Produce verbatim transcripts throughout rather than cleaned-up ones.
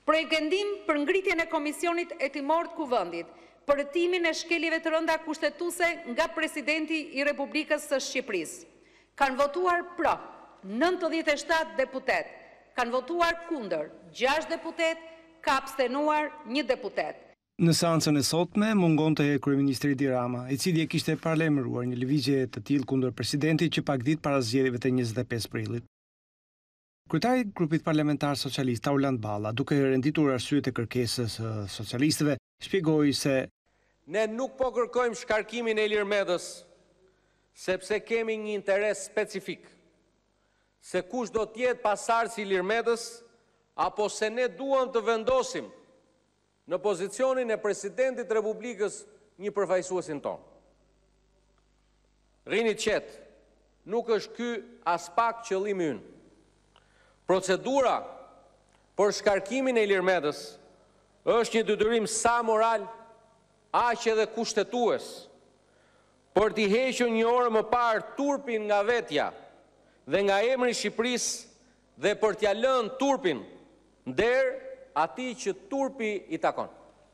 Projekendim për ngritjen e Komisionit hetimor të Kuvendit, për rëtimin e shkeljeve të rënda kushtetuse nga presidenti i Republikës së Shqipërisë. Kanë votuar pra nëntëdhjetë e shtatë deputet, kanë votuar kundër gjashtë deputet, ka abstenuar një deputet. Në seancën e sotme mungonte kryeministri Ilir Meta, i cili e kishte paralajmëruar një lëvizje të tillë kundër presidentit që pak ditë para zgjedhjeve të njëzet e pesë prillit. Kryetari i grupit parlamentar socialist Auland Balla, duke renditur arsyet e kërkesës së socialistëve, shpjegoi se ne nuk po kërkojmë shkarkimin e Ilir Metës, sepse kemi një interes specifik, se kush do t'jetë pasardhës i Ilir Metës, apo se ne duam të vendosim në pozicionin e presidentit të Republikës një përfaqësuesin tonë. Rini qetë, nuk është ky as pak qëllimi ynë. Procedura për shkarkimin e Ilir Metës është një detyrim sa moral, aq edhe kushtetues, për t'i hequr një orë më parë turpin nga vetja dhe nga emri i Shqipërisë dhe për t'ia lënë turpin nder atij që turpi i takon.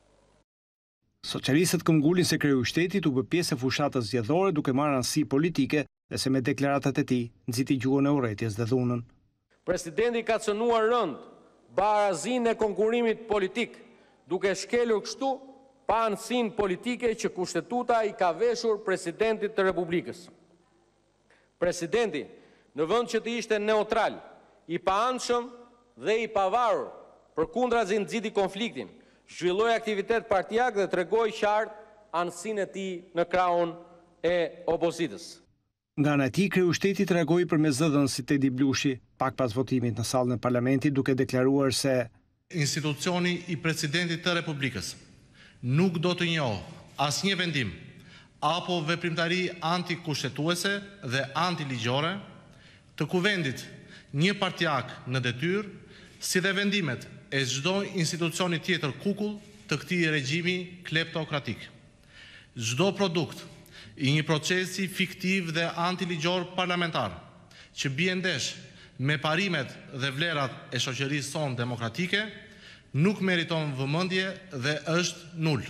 Socialistët këmbgulin se kreu i Shtetit u bë pjesë e fushatës zgjedhore duke marrë anësi politike dhe se me deklaratat e tij nxiti gjuhën e urrëties dhe dhunën. Presidenti ka cënuar rënd barazinë e konkurimit politik, duke shkelur kështu pa anësinë politike që Kushtetuta i ka veshur presidentit të Republikës. Presidenti, në vend që të ishte neutral, i paanshëm dhe i pavarur, përkundrazi nxiti konfliktin, zhvilloi aktivitet partijak dhe tregoi qartë anësinë e tij në krahun e opozitës. Nga ana e tij, kreu i Shtetit reagoi përmes zëdhënësit Edi Blushi, pak pas votimit në sallën e Parlamentit, duke deklaruar se institucioni i presidentit të Republikës nuk do të njohë asnjë vendim apo veprimtari antikushtetuese dhe antiligjore të kuvendit një partijak në detyrë, si dhe vendimet e çdo institucioni tjetër kukull të këtij regjimi kleptokratik. Çdo produkt i një procesi fiktiv dhe antiligjor parlamentar që bie ndesh me parimet dhe vlerat e shoqërisë sonë demokratike nuk meriton vëmendje dhe është nul.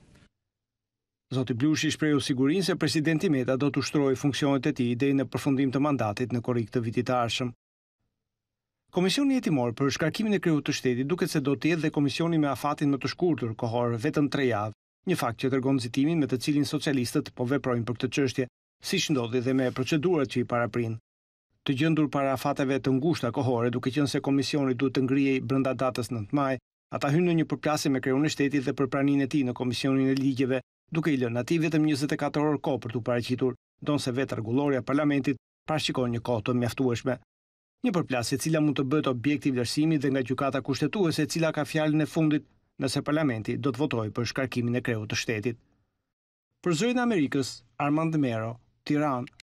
Zoti Blushi shprehu sigurinë se presidenti Meta do të ushtrojë funksionet e tij deri në përfundim të mandatit në korrik të vitit të ardhshëm. Komisioni hetimor për shkarkimin e kreut të Shtetit duket se do të jetë dhe komisioni me afatin më të shkurtër kohor, vetëm tre javë, një fakt që tregon nxitimin me të cilin socialistët po veprojnë për këtë çështje, siç ndodhi dhe me procedurat që i paraprin. Të gjendur para afateve të ngushta kohore, duke qenë se komisioni duhet të ngrihej brenda datës nëntë maj, ata hynë në një përplasje me kreun e Shtetit dhe për praninë e tij në Komisionin e Ligjeve, duke i lënë atij vetëm njëzet e katër orë kohë për t'u paraqitur, ndonse vetë rregullorja e Parlamentit parashikon një kohë të mjaftueshme. Një përplasje e cila mund të bëhet objekt i vlerësimit dhe nga gjykata kushtetuese, e cila ka fjalën e fundit nëse Parlamenti do të votojë për shkarkimin e kreut të Shtetit. Për Zërin e Amerikës, Armand Mero, Tiranë.